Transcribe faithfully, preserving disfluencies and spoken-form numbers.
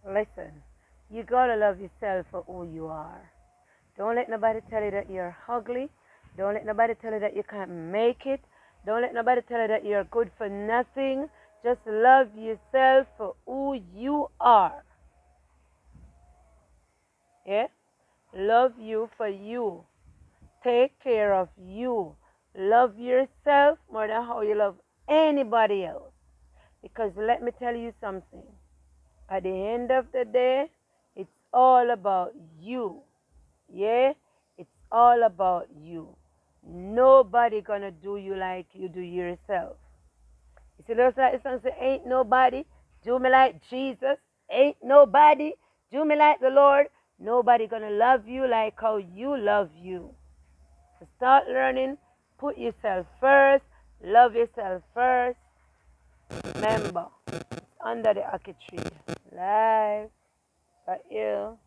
Listen, you gotta love yourself for who you are. Don't let nobody tell you that you're ugly. Don't let nobody tell you that you can't make it. Don't let nobody tell you that you're good for nothing. Just love yourself for who you are. Yeah? Love you for you. Take care of you. Love yourself more than how you love anybody else. Because let me tell you something. At the end of the day, it's all about you. Yeah? It's all about you. Nobody gonna do you like you do yourself. You see, those like the song say, ain't nobody do me like Jesus. Ain't nobody do me like the Lord. Nobody gonna love you like how you love you. So start learning. Put yourself first. Love yourself first. Remember, it's under the Aki tree. Life for you.